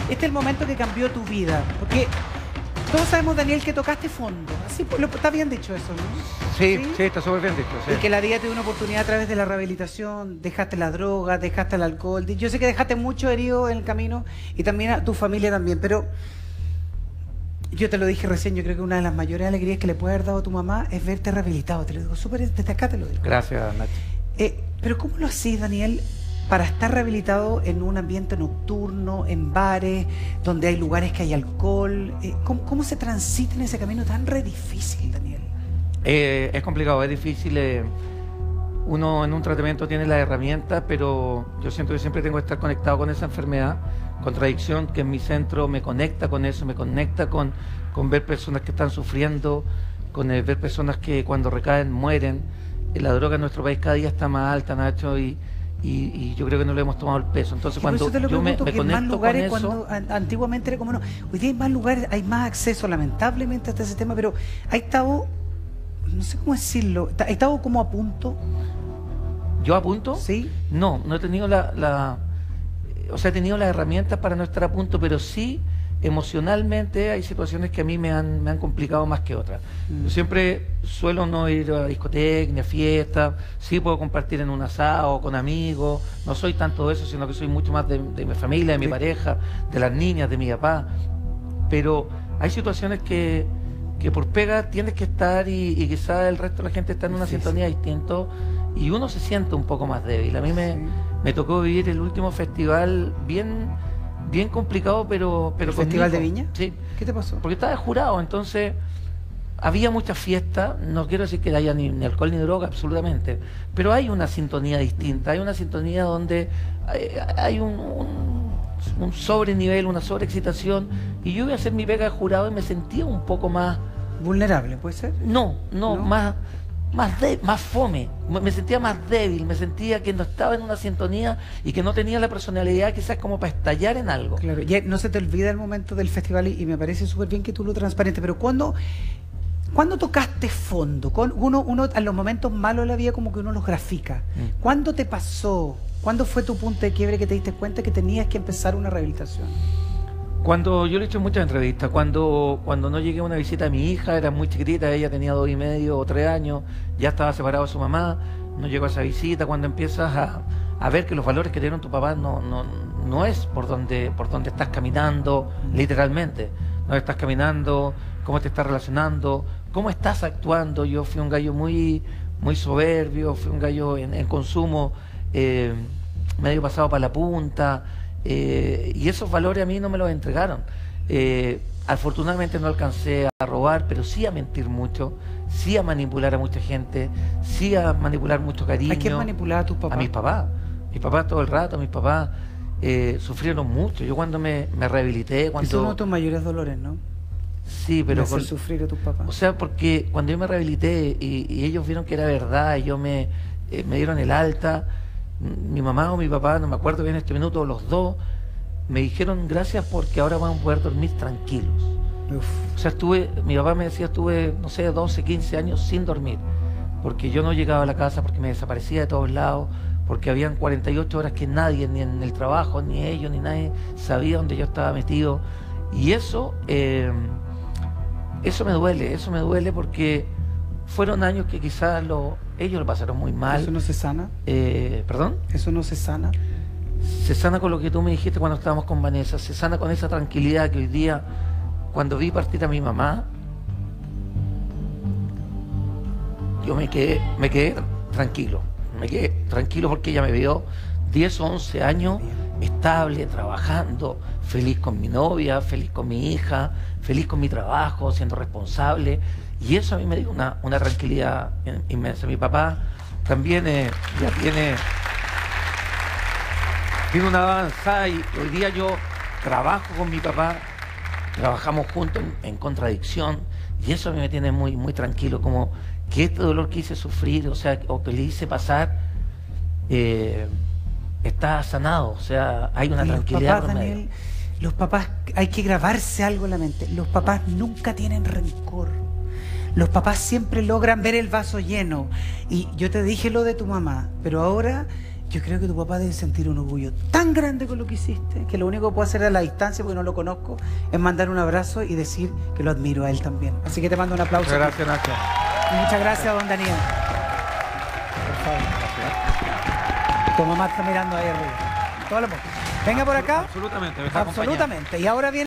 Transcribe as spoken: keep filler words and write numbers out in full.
este es el momento que cambió tu vida, porque todos sabemos, Daniel, que tocaste fondo. Así, pues, lo, está bien dicho eso, ¿no? Sí, sí, sí, está súper bien dicho. Sí. Y que la vida te dio una oportunidad a través de la rehabilitación, dejaste la droga, dejaste el alcohol. Yo sé que dejaste mucho herido en el camino y también a tu familia también, pero yo te lo dije recién, yo creo que una de las mayores alegrías que le puede haber dado a tu mamá es verte rehabilitado. Te lo digo súper, desde acá te lo digo. Gracias, Nacho. Eh, pero ¿cómo lo hacís, Daniel, para estar rehabilitado en un ambiente nocturno, en bares, donde hay lugares que hay alcohol? Eh, ¿cómo, ¿Cómo se transita en ese camino tan re difícil, Daniel? Eh, es complicado, es difícil. Eh, uno en un tratamiento tiene las herramientas, pero yo siento que siempre tengo que estar conectado con esa enfermedad. Contradicción, que en mi centro me conecta con eso, me conecta con, con ver personas que están sufriendo, con el ver personas que cuando recaen mueren. Eh, la droga en nuestro país cada día está más alta, Nacho, y, y, y yo creo que no le hemos tomado el peso. Entonces, cuando yo me, me conecto con eso... Cuando antiguamente era como no, hoy día hay más lugares, hay más acceso lamentablemente hasta ese tema, pero ha estado, no sé cómo decirlo, ha estado como a punto. ¿Yo a punto? Sí. No, no he tenido la... la o sea, he tenido las herramientas para no estar a punto, pero sí emocionalmente hay situaciones que a mí me han, me han complicado más que otras. Mm. Yo siempre suelo no ir a discotecas ni a fiestas, sí puedo compartir en un asado con amigos, no soy tanto de eso, sino que soy mucho más de, de mi familia, de mi sí. pareja, de las niñas, de mi papá. Pero hay situaciones que, que por pega tienes que estar y, y quizás el resto de la gente está en una sí, sintonía sí. distinta y uno se siente un poco más débil. A mí me, sí. me tocó vivir el último festival bien... bien complicado, pero... pero ¿El Festival de Viña? Sí. ¿Qué te pasó? Porque estaba de jurado, entonces había muchas fiestas, no quiero decir que haya ni, ni alcohol ni droga, absolutamente, pero hay una sintonía distinta, hay una sintonía donde hay, hay un, un, un sobrenivel, una sobreexcitación, y yo iba a hacer mi pega de jurado y me sentía un poco más... ¿Vulnerable, puede ser? No, no, no. más... Más, de, más fome, me sentía más débil, me sentía que no estaba en una sintonía y que no tenía la personalidad quizás como para estallar en algo. Claro, ya no se te olvida el momento del festival y, y me parece súper bien que tú lo transparentes, pero ¿cuándo, ¿cuándo tocaste fondo? Uno, uno a los momentos malos de la vida como que uno los grafica. Mm. ¿Cuándo te pasó? ¿Cuándo fue tu punto de quiebre que te diste cuenta que tenías que empezar una rehabilitación? Cuando yo le he hecho muchas entrevistas, cuando, cuando no llegué a una visita a mi hija, era muy chiquitita, ella tenía dos y medio o tres años, ya estaba separado de su mamá, no llegó a esa visita, cuando empiezas a, a ver que los valores que te dieron tu papá no, no, no es por donde, por donde estás caminando, literalmente, no estás caminando, cómo te estás relacionando, cómo estás actuando. Yo fui un gallo muy, muy soberbio, fui un gallo en, en consumo, eh, medio pasado para la punta. Eh, y esos valores a mí no me los entregaron. Eh, afortunadamente no alcancé a robar, pero sí a mentir mucho, sí a manipular a mucha gente, sí a manipular mucho cariño. ¿A quién manipulaba a tus papás? A mis papás. Mis papás todo el rato, mis papás eh, sufrieron mucho. Yo cuando me, me rehabilité... Cuando... Esos son uno de tus mayores dolores, ¿no? Sí, pero... Hacer con... sufrir a tus papás. O sea, porque cuando yo me rehabilité y, y ellos vieron que era verdad, y yo me, eh, me dieron el alta... Mi mamá o mi papá, no me acuerdo bien en este minuto, los dos, me dijeron gracias porque ahora vamos a poder dormir tranquilos. Uf. O sea, estuve, mi papá me decía, estuve, no sé, doce, quince años sin dormir, porque yo no llegaba a la casa, porque me desaparecía de todos lados, porque habían cuarenta y ocho horas que nadie, ni en el trabajo, ni ellos, ni nadie sabía dónde yo estaba metido. Y eso, eh, eso me duele, eso me duele porque fueron años que quizás lo, ellos lo pasaron muy mal. ¿Eso no se sana? Eh, ¿Perdón? ¿Eso no se sana? Se sana con lo que tú me dijiste cuando estábamos con Vanessa, se sana con esa tranquilidad que hoy día, cuando vi partir a mi mamá, yo me quedé, me quedé tranquilo, me quedé tranquilo porque ella me vio diez o once años estable, trabajando, feliz con mi novia, feliz con mi hija, feliz con mi trabajo, siendo responsable. Y eso a mí me dio una, una tranquilidad inmensa. Mi papá también eh, ya tiene, tiene una avanzada y hoy día yo trabajo con mi papá, trabajamos juntos en, en contradicción y eso a mí me tiene muy, muy tranquilo, como que este dolor que hice sufrir, o sea, o que le hice pasar, eh, está sanado, o sea, hay una y tranquilidad. Los papás, Daniel, los papás, hay que grabarse algo en la mente, los papás nunca tienen rencor. Los papás siempre logran ver el vaso lleno. Y yo te dije lo de tu mamá, pero ahora Yo creo que tu papá debe sentir un orgullo tan grande con lo que hiciste, que lo único que puedo hacer a la distancia, porque no lo conozco, es mandar un abrazo y decir que lo admiro a él también. Así que te mando un aplauso. Muchas gracias, Nacho. Y muchas gracias, don Daniel. Por favor. Tu mamá está mirando ahí arriba. Todo lo pongo. Venga por acá. Absolutamente. Me está Absolutamente. Y ahora viene